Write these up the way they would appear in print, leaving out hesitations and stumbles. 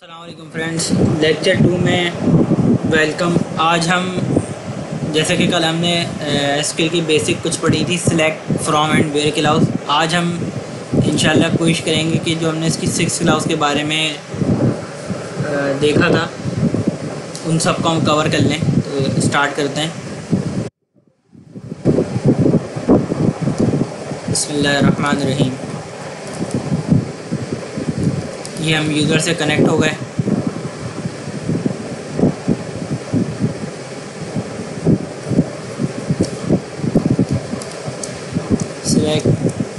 अस्सलाम वालेकुम friends, lecture 2 में वेलकम। आज हम जैसे कि कल हमने एसक्यूएल की बेसिक कुछ पढ़ी थी, select from and where clause. आज हम इंशाल्लाह कोशिश करेंगे कि जो हमने इसकी 6 क्लाउज के बारे में देखा था उन सब को हम कवर कर लें। तो स्टार्ट करते हैं। बिस्मिल्लाहिर्रहमानिर्रहीम। ये हम यूज़र से कनेक्ट हो गए। Select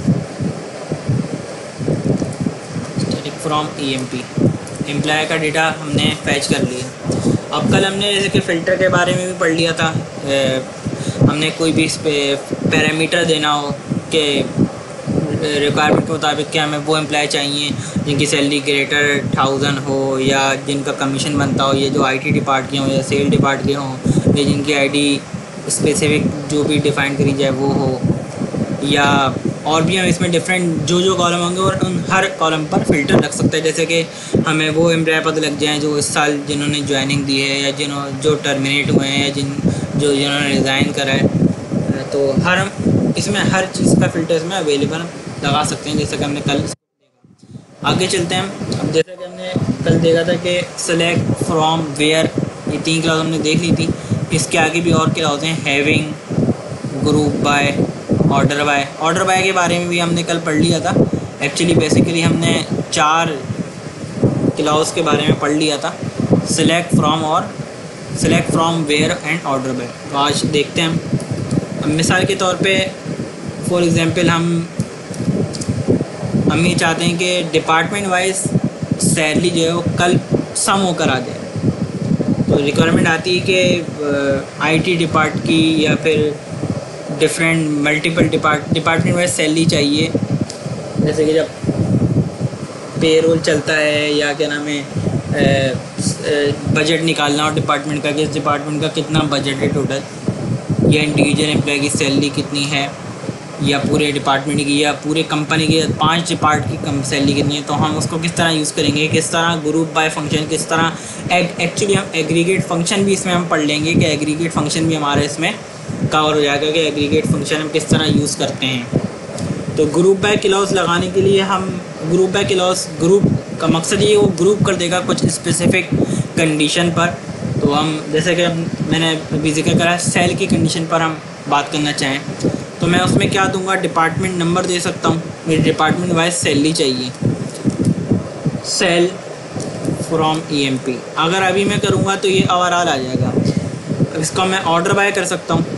static from EMP, employee का डेटा हमने फैच कर लिया। अब कल हमने जैसे कि फ़िल्टर के बारे में भी पढ़ लिया था। हमने कोई भी इस पर पैरामीटर देना हो कि रिक्वायरमेंट के मुताबिक क्या हमें वो एम्प्लॉय चाहिए जिनकी सैलरी ग्रेटर 1000 हो, या जिनका कमीशन बनता हो, या जो आईटी डिपार्ट के हों या सेल डिपार्ट के हों, या जिनकी आईडी स्पेसिफिक जो भी डिफ़ाइन करी जाए वो हो, या और भी हम इसमें डिफरेंट जो कॉलम होंगे और उन हर कॉलम पर फ़िल्टर रख सकते हैं। जैसे कि हमें वो एम्प्लॉय पता लग जाए जो इस साल जिन्होंने ज्वाइनिंग दी है, या जो टर्मिनेट हुए हैं, या जिन्होंने रिज़ाइन करा है। तो इसमें हर चीज़ का फ़िल्टर इसमें अवेलेबल लगा सकते हैं, जैसे कि हमने कल देखा। आगे चलते हैं हम। अब जैसा कि हमने कल देखा था कि सेलेक्ट फ्रॉम वेयर, ये 3 क्लास हमने देख ली थी। इसके आगे भी और क्लास हैं, having, group by, order by के बारे में भी हमने कल पढ़ लिया था। एक्चुअली बेसिकली हमने 4 क्लास के बारे में पढ़ लिया था, select from where and order by. तो आज देखते हैं हम। मिसाल के तौर पे फॉर एग्ज़ाम्पल हम ये चाहते हैं कि डिपार्टमेंट वाइज सैलरी जो है वो कल सम होकर आ जाए। तो रिक्वायरमेंट आती है कि आईटी डिपार्ट की या फिर different multiple department wise salary चाहिए। जैसे कि जब पेरोल चलता है या क्या नाम है बजट निकालना हो डिपार्टमेंट का कि इस डिपार्टमेंट का कितना बजट है टोटल, या इंडिविजुअल एम्प्लॉय की सैलरी कितनी है, या पूरे डिपार्टमेंट की या पूरे कंपनी की 5 डिपार्ट की कम सैलरी कितनी है। तो हम उसको किस तरह यूज़ करेंगे, किस तरह ग्रुप बाय फंक्शन, किस तरह एक्चुअली हम एग्रीगेट फंक्शन भी इसमें हम पढ़ लेंगे कि एग्रीगेट फंक्शन भी हमारे इसमें कवर हो जाएगा कि एग्रीगेट फंक्शन हम किस तरह यूज़ करते हैं। तो ग्रुप बाय क्लॉज लगाने के लिए हम ग्रुप बाय क्लॉज, ग्रुप का मकसद ये वो ग्रुप कर देगा कुछ स्पेसिफिक कंडीशन पर। तो हम जैसे कि मैंने अभी जिक्र करा सेल की कंडीशन पर हम बात करना चाहें तो मैं उसमें क्या दूंगा, डिपार्टमेंट नंबर दे सकता हूँ। मेरी डिपार्टमेंट वाइज सैलरी चाहिए, सेल फ्रॉम ईएमपी। अगर अभी मैं करूँगा तो ये ओवरऑल आ जाएगा। अब इसका मैं ऑर्डर बाय कर सकता हूँ,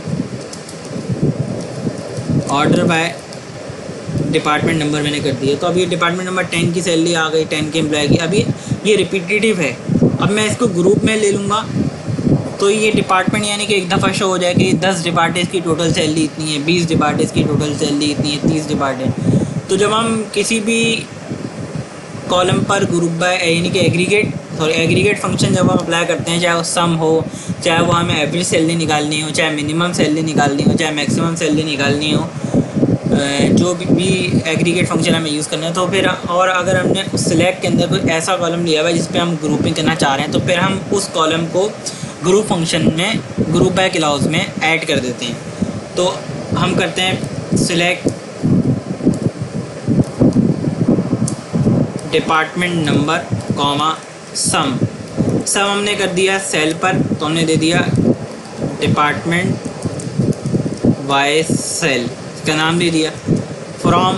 ऑर्डर बाय डिपार्टमेंट नंबर मैंने कर दिया। तो अभी डिपार्टमेंट नंबर 10 की सैलरी आ गई, 10 के एम्प्लॉय की। अभी ये रिपीटेटिव है। अब मैं इसको ग्रुप में ले लूँगा तो ये डिपार्टमेंट यानी कि एक दफ़ा शो हो जाए कि 10 डिपार्टेज की टोटल सैलरी इतनी है, 20 डिपार्टेज की टोटल सैलरी इतनी है, 30 डिपार्टेज। तो जब हम किसी भी कॉलम पर ग्रुप बाय यानी कि एग्रीगेट फंक्शन जब हम अप्लाई करते हैं, चाहे वो सम हो, चाहे वो हमें एवरेज सैलरी निकालनी हो, चाहे मिनिमम सैलरी निकालनी हो, चाहे मैक्सिमम सैलरी निकालनी हो, जो भी एग्रीगेट फंक्शन हमें यूज़ करना है, तो फिर और अगर हमने उस सिलेक्ट के अंदर कोई ऐसा कॉलम लिया हुआ है जिस पे हम ग्रुपिंग करना चाह रहे हैं, तो फिर हम उस कॉलम को ग्रुप फंक्शन में ग्रुप बाय क्लॉज में ऐड कर देते हैं। तो हम करते हैं select department number comma sum हमने कर दिया सेल पर, तो हमने दे दिया डिपार्टमेंट वाइज सेल, इसका नाम दे दिया। From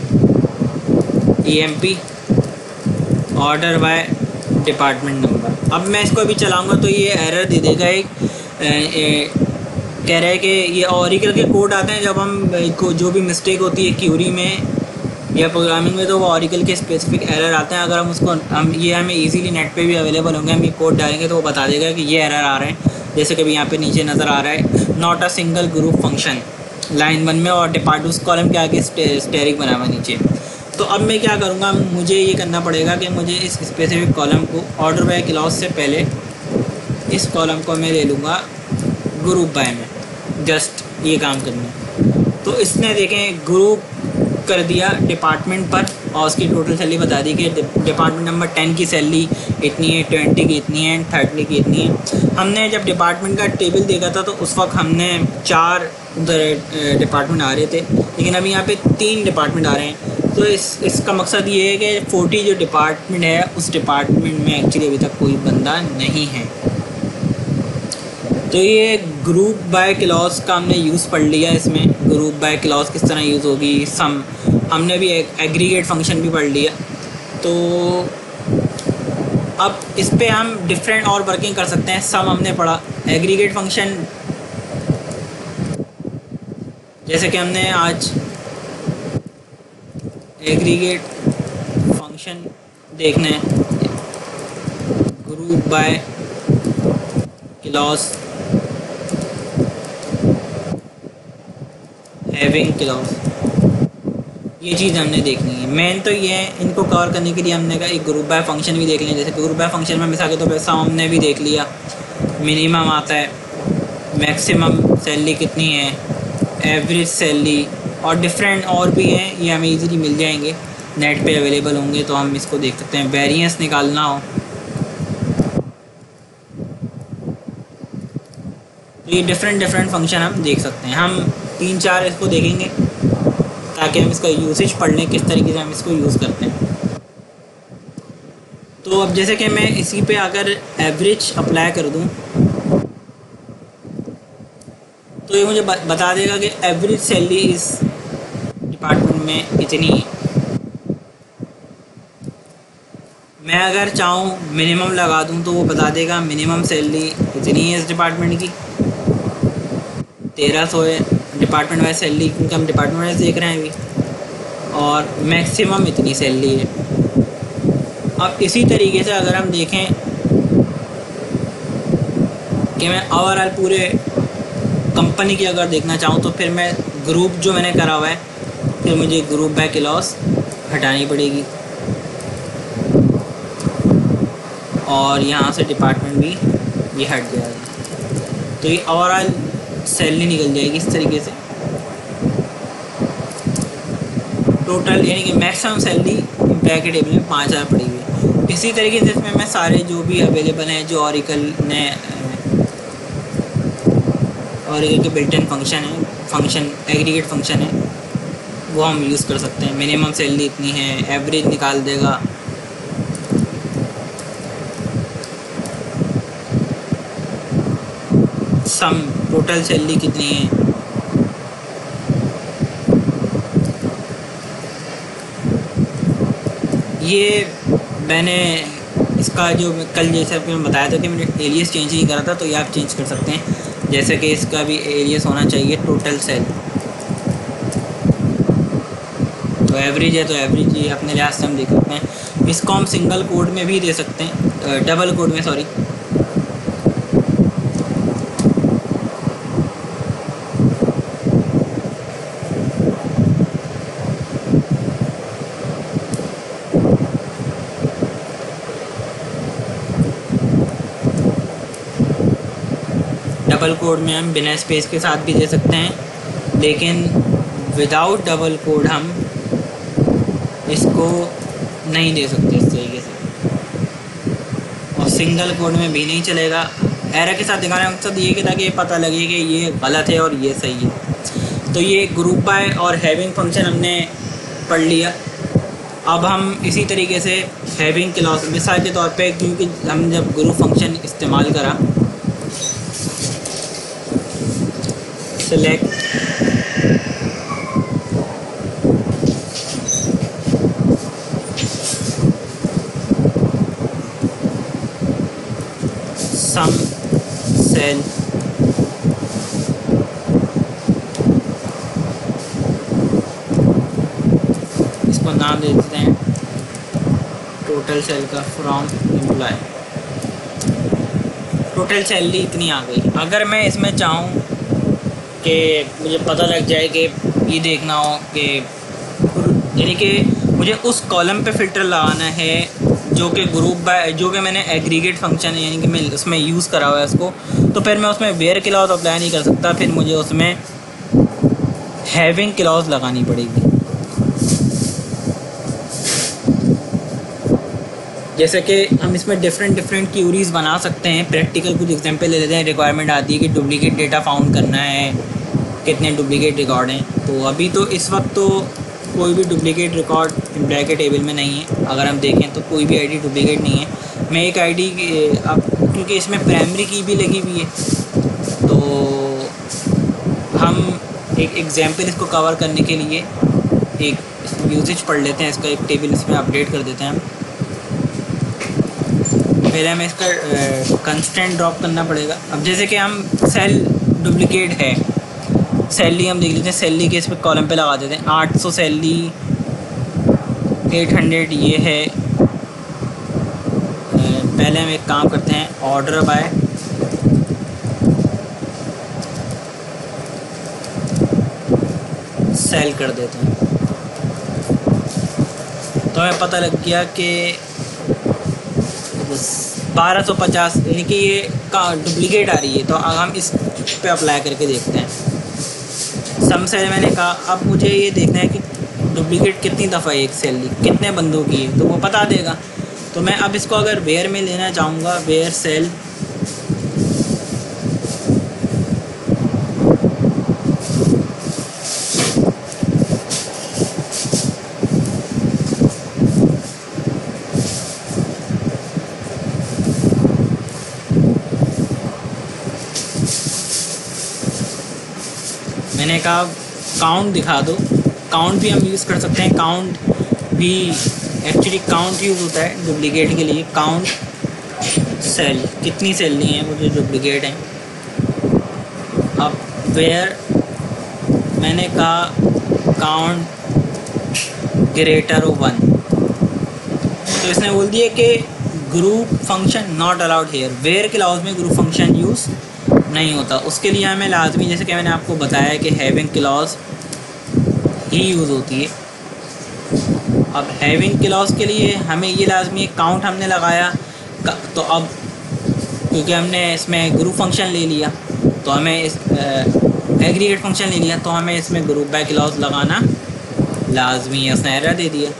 EMP, order by department number. अब मैं इसको अभी चलाऊंगा तो ये एरर दे देगा। एक कह रहा है कि ये ऑरिकल के कोड आते हैं जब हम जो भी मिस्टेक होती है क्यूरी में या प्रोग्रामिंग में, तो वो ऑरिकल के स्पेसिफिक एरर आते हैं। अगर हम उसको हमें इजीली नेट पे भी अवेलेबल होंगे, हम ये कोड डालेंगे तो वो बता देगा कि ये एरर आ रहे हैं। जैसे कि यहाँ पे नीचे नज़र आ रहा है, not a single group function, line 1 में, और डिपार्ट उस कॉलम के आगे स्टेरिक बना हुआ नीचे। तो अब मैं क्या करूँगा, मुझे ये करना पड़ेगा कि मुझे इस स्पेसिफिक कॉलम को ऑर्डर बाय क्लॉज से पहले इस कॉलम को मैं ले लूँगा ग्रुप बाय में, जस्ट ये काम करना है। तो इसने देखें ग्रुप कर दिया डिपार्टमेंट पर और उसकी टोटल सैलरी बता दी कि डिपार्टमेंट नंबर 10 की सैलरी इतनी है, 20 की इतनी है, 30 की इतनी है। हमने जब डिपार्टमेंट का टेबल देखा था तो उस वक्त हमने 4 डिपार्टमेंट आ रहे थे, लेकिन अभी यहाँ पे 3 डिपार्टमेंट आ रहे हैं। तो इसका मकसद ये है कि 40 जो डिपार्टमेंट है उस डिपार्टमेंट में एक्चुअली अभी तक कोई बंदा नहीं है। तो ये ग्रुप बाय क्लॉज का हमने यूज़ पढ़ लिया। इसमें ग्रुप बाय क्लॉज किस तरह यूज़ होगी, सम हमने भी एक एग्रीगेट फंक्शन भी पढ़ लिया। तो अब इस पे हम डिफरेंट और वर्किंग कर सकते हैं। सम हमने पढ़ा, एग्रीगेट फंक्शन जैसे कि हमने आज एग्रीगेट फंक्शन देखना है, group by clause, having clause, ये चीज़ हमने देखनी है। मेन तो ये है, इनको कवर करने के लिए हमने कहा एक ग्रुप बाय फंक्शन भी देख लिया। जैसे ग्रुप बाय फंक्शन में मिसाल के तौर पर सम हमने भी देख लिया, मिनिमम आता है, मैक्सिमम सैलरी कितनी है, एवरेज सैलरी और डिफरेंट और भी हैं, ये हमें इजीली मिल जाएंगे, नेट पे अवेलेबल होंगे तो हम इसको देख सकते हैं। वेरिएंस निकालना हो तो ये डिफरेंट फंक्शन हम देख सकते हैं। हम 3-4 इसको देखेंगे ताकि हम इसका यूसेज पढ़ लें, किस तरीके से हम इसको यूज़ करते हैं। तो अब जैसे कि मैं इसी पे अगर एवरेज अप्लाई कर दूं तो ये मुझे बता देगा कि एवरेज सैलरी इस डिपार्टमेंट में इतनी है। मैं अगर चाहूँ मिनिमम लगा दूं तो वो बता देगा मिनिमम सैलरी इतनी है इस डिपार्टमेंट की, 1300 है डिपार्टमेंट वाइज सैलरी, क्योंकि हम डिपार्टमेंट वाइज देख रहे हैं अभी, और मैक्सिमम इतनी सैलरी है। अब इसी तरीके से अगर हम देखें कि मैं ओवरऑल पूरे कंपनी की अगर देखना चाहूँ तो फिर मैं ग्रुप जो मैंने करा हुआ है, फिर मुझे ग्रुप बाय क्लॉज हटानी पड़ेगी और यहाँ से डिपार्टमेंट भी ये हट जाएगा। तो ये ओवरऑल सैलरी निकल जाएगी इस तरीके से। टोटल यानी कि मैक्सिमम सैलरी एम्प्लॉय के टेबल में 5000 पड़ी हुई है। इसी तरीके से इसमें मैं सारे जो भी अवेलेबल हैं, जो ऑरिकल के built in function aggregate function है, वो हम यूज़ कर सकते हैं। मिनिमम सैलरी इतनी है, एवरेज निकाल देगा, सम टोटल सैलरी कितनी है, ये मैंने इसका जो कल जैसे मैं बताया था कि मैंने एलियस चेंज नहीं करा था, तो ये आप चेंज कर सकते हैं। जैसे कि इसका भी एलियस होना चाहिए टोटल सेल, तो एवरेज है तो एवरेज ये अपने लिहाज से हम देख सकते हैं। इसको हम सिंगल कोड में भी दे सकते हैं, डबल कोड में सॉरी। डबल कोड में हम बिना स्पेस के साथ भी दे सकते हैं, लेकिन विदाउट डबल कोड हम इसको नहीं दे सकते इस तरीके से, और सिंगल कोड में भी नहीं चलेगा। एरर के साथ दिखाने का मकसद ये कि ताकि ये पता लगे कि ये गलत है और ये सही है। तो ये ग्रुप बाय और हैविंग फंक्शन हमने पढ़ लिया। अब हम इसी तरीके से हैविंग क्लॉज, मिसाल के तौर पे, क्योंकि हम जब ग्रुप फंक्शन इस्तेमाल करा, सेलेक्ट सम सेल इसको नाम दे देते हैं टोटल सेल का फ्रॉम एम्प्लॉय। टोटल सैलरी इतनी आ गई। अगर मैं इसमें चाहूँ कि मुझे पता लग जाए कि ये देखना हो कि यानी कि मुझे उस कॉलम पे फ़िल्टर लगाना है जो कि ग्रुप बाय, जो कि मैंने एग्रीगेट फंक्शन है यानी कि मैं उसमें यूज़ करा हुआ है उसको, तो फिर मैं उसमें वेयर क्लॉज अप्लाई नहीं कर सकता, फिर मुझे उसमें हैविंग क्लॉज लगानी पड़ेगी। जैसे कि हम इसमें डिफरेंट क्यूरीज बना सकते हैं। प्रैक्टिकल कुछ एग्जांपल ले लेते हैं। रिक्वायरमेंट आती है कि डुप्लीकेट डेटा फाउंड करना है, कितने डुप्लीकेट रिकॉर्ड हैं। तो अभी तो इस वक्त तो कोई भी डुप्लीकेट रिकॉर्ड एम्प्लॉय के टेबल में नहीं है। अगर हम देखें तो कोई भी आईडी डुप्लीकेट नहीं है। मैं एक आईडी अब क्योंकि इसमें प्राइमरी की भी लगी हुई है, तो हम एक एग्जांपल इसको कवर करने के लिए एक यूसेज पढ़ लेते हैं। इसका एक टेबल इसमें अपडेट कर देते हैं हम। पहले हमें इसका कंस्टेंट ड्रॉप करना पड़ेगा। अब जैसे कि हम सेल डुप्लीकेट है, सैलरी हम देख लेते हैं। सैलरी के इस पर कॉलम पे लगा देते हैं 800 सैलरी, 800 ये है। पहले हम एक काम करते हैं, ऑर्डर बाय सेल कर देते हैं। तो हमें पता लग गया कि 1250 यानी कि ये डुप्लीकेट आ रही है। तो हम इस पे अप्लाई करके देखते हैं। सम सेल मैंने कहा, अब मुझे ये देखना है कि डुप्लीकेट कितनी दफ़ा है, एक सैलरी कितने बंदों की है, तो वो बता देगा। तो मैं अब इसको अगर वेयर में लेना चाहूँगा, वेयर सेल मैंने कहा काउंट दिखा दो। काउंट भी हम यूज़ कर सकते हैं। काउंट भी एक्चुअली काउंट यूज़ होता है डुप्लीकेट के लिए। काउंट सेल, कितनी सेल ली हैं वो जो डुप्लीकेट हैं। अब वेयर मैंने कहा काउंट ग्रेटर 1, तो इसने बोल दिया कि group function not allowed here. Where के क्लॉज में ग्रुप फंक्शन यूज़ नहीं होता। उसके लिए हमें लाजमी, जैसे कि मैंने आपको बताया कि हैविंग क्लॉज ही यूज़ होती है। अब हैविंग क्लॉज के लिए हमें ये लाजमी है, काउंट हमने लगाया तो अब क्योंकि हमने इसमें ग्रुप फंक्शन ले लिया, तो हमें इस एग्रीगेट फंक्शन ले लिया, तो हमें इसमें ग्रुप बाय क्लॉज लगाना लाजमी है। उसने एरर दे दिया।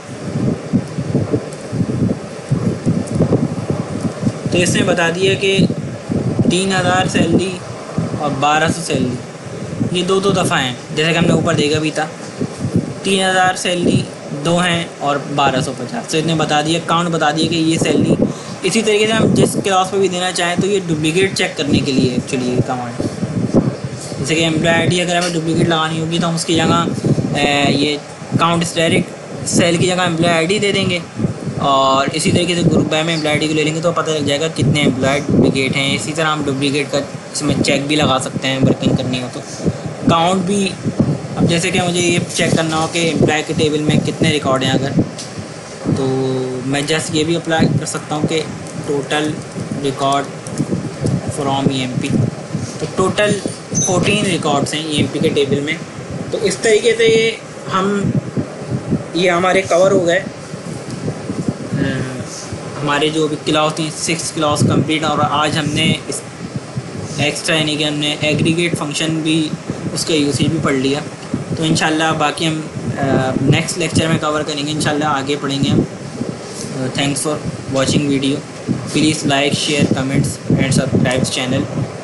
तो इसने बता दिया कि 3000 सैलरी और 1200 सैलरी ये दो दफ़ा हैं। जैसे कि हमने ऊपर देखा भी था, 3000 सैलरी 2 हैं और 1250। तो इसने बता दिया, काउंट बता दिया कि ये सैलरी। इसी तरीके से हम जिस क्लास पे भी देना चाहें तो ये डुप्लीकेट चेक करने के लिए एक्चुअली ये कमांड। जैसे कि एम्प्लॉय आईडी अगर हमें डुप्लीकेट लगानी होगी तो हम उसकी जगह ये काउंट डायरेक्ट सेल की जगह एम्प्लॉय आईडी दे देंगे, और इसी तरीके से ग्रुप बाय में एम्प्लॉय आईडी को ले लेंगे तो पता लग जाएगा कितने एम्प्लॉय डुप्लीकेट हैं। इसी तरह हम डुप्लीकेट का इसमें चेक भी लगा सकते हैं वर्किंग करनी हो तो। काउंट भी, अब जैसे कि मुझे ये चेक करना हो कि एम्प्लॉय के टेबल में कितने रिकॉर्ड हैं अगर, तो मैं जस्ट ये भी अप्लाई कर सकता हूँ कि टोटल रिकॉर्ड फ्रॉम ईएमपी। तो टोटल 14 रिकॉर्ड्स हैं ईएमपी के टेबल में। तो इस तरीके से ये हमारे कवर हो गए। हमारे जो भी क्लास थी 6 क्लास कंप्लीट, और आज हमने इस एक्स्ट्रा यानी कि हमने एग्रीगेट फंक्शन भी उसका यूसेज भी पढ़ लिया। तो इंशाल्लाह बाकी हम नेक्स्ट लेक्चर में कवर करेंगे, इंशाल्लाह आगे पढ़ेंगे हम। Thanks for watching video. Please like, share, comments and subscribe channel.